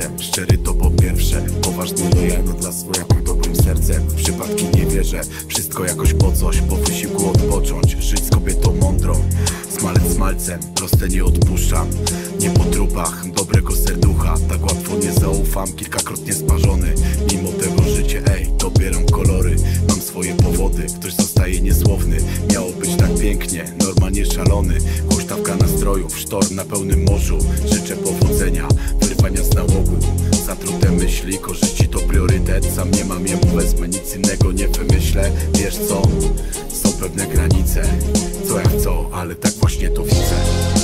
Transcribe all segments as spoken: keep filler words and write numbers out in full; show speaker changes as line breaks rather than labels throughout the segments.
jestem szczery, to po pierwsze. Poważny lojalny dla swojaków dobrym sercem. W przypadki nie wierzę, wszystko jakoś po coś. Po wysiłku odpocząć, żyć z kobietą mądrą. Smalec smalcem, proste nie odpuszczam. Nie po trupach, dobrego serducha. Tak łatwo nie zaufam, kilkakrotnie sparzony. Mimo tego życie, ej, dobieram kolory. Mam swoje powody, ktoś zostaje niesłowny. Miało być tak pięknie, normalnie szalony. Huśtawka nastrojów, sztorm na pełnym morzu. Życzę powodzenia, wyrwania z nałogu. Zatrute myśli, korzyści to priorytet. Sam nie mam, jemu wezmę, nic innego nie wymyślę. Wiesz co? Są pewne granice. Co jak co, ale tak właśnie to widzę.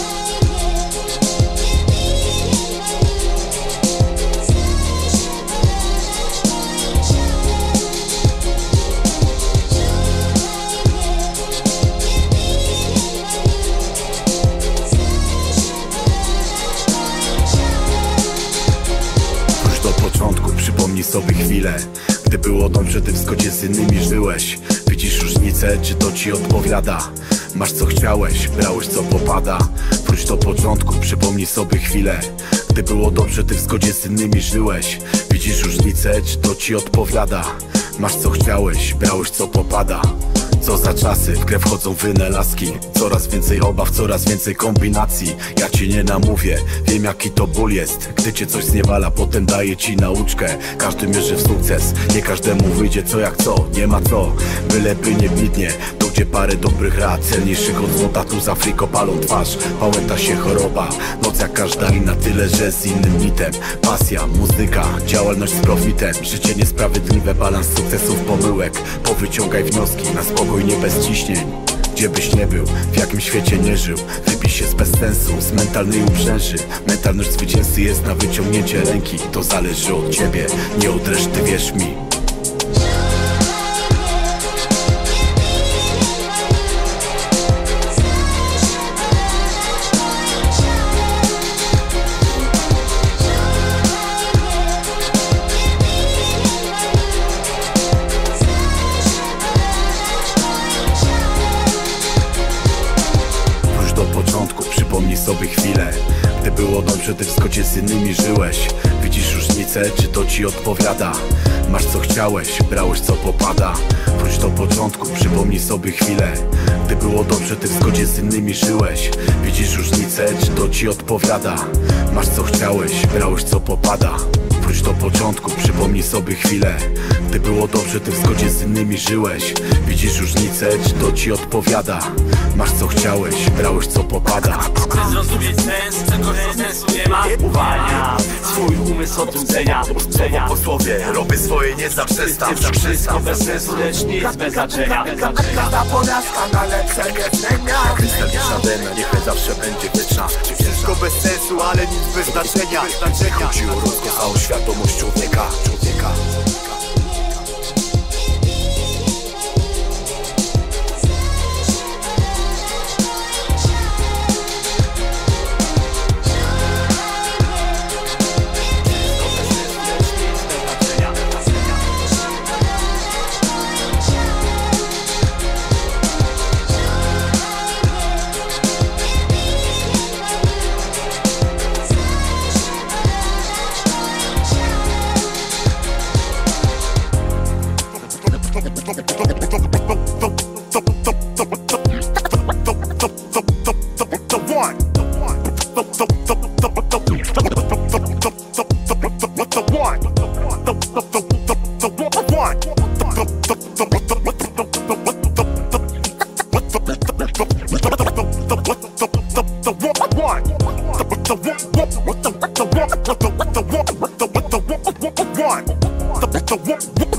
Przypomnij sobie chwilę, gdy było dobrze, ty w zgodzie z innymi żyłeś. Widzisz różnicę, czy to ci odpowiada? Masz co chciałeś, brałeś co popada. Wróć do początku, przypomnij sobie chwilę, gdy było dobrze, ty w zgodzie z innymi żyłeś. Widzisz różnicę, czy to ci odpowiada? Masz co chciałeś, brałeś co popada. Co za czasy, w grę wchodzą wynalazki. Coraz więcej obaw, coraz więcej kombinacji. Ja ci nie namówię, wiem jaki to ból jest. Gdy cię coś zniewala, potem daje ci nauczkę. Każdy mierzy w sukces, nie każdemu wyjdzie co jak co. Nie ma co, byleby nie bidnie. Tu gdzie parę dobrych rad, celniejszych od złota. Tu z Afryko palą twarz, pałęta się choroba. Noc jak każda inna, tyle że z innym mitem. Pasja, muzyka, działalność z profitem. Życie niesprawiedliwe, balans sukcesów, pomyłek. Powyciągaj wnioski na spokój, nie bez ciśnień. Gdzie byś nie był, w jakim świecie nie żył. Wybij się z bezsensu, z mentalnej uprzęży. Mentalność zwycięzcy jest na wyciągnięcie ręki. To zależy od ciebie, nie od reszty, wierz mi. Przypomnij sobie chwilę, gdy było dobrze, ty w zgodzie z innymi żyłeś. Widzisz różnicę, czy to ci odpowiada? Masz co chciałeś, brałeś co popada. Wróć do początku, przypomnij sobie chwilę, gdy było dobrze, ty w zgodzie z innymi żyłeś. Widzisz różnicę, czy to ci odpowiada? Masz co chciałeś, brałeś co popada. Wróć do początku, przypomnij sobie chwilę, gdy było dobrze, ty w zgodzie z innymi żyłeś. Widzisz różnicę, czy to ci odpowiada? Masz co chciałeś, brałeś co popada.
Chcę zrozumieć sens, czegoś co sensu nie ma. Uwalnia swój umysł od nudzenia. Ustrzenia
posłowie, robię swoje, nie zaprzestam.
Nie wszystko bez sensu, lecz nic bez znaczenia.
Każda porażka na lepsze nie zmienia.
Krystaliczna wena, niechaj zawsze będzie wieczna.
Wszystko bez sensu, ale nic bez znaczenia.
Chodzi o rozkaz, a o świadomość człowieka. człowieka.
What the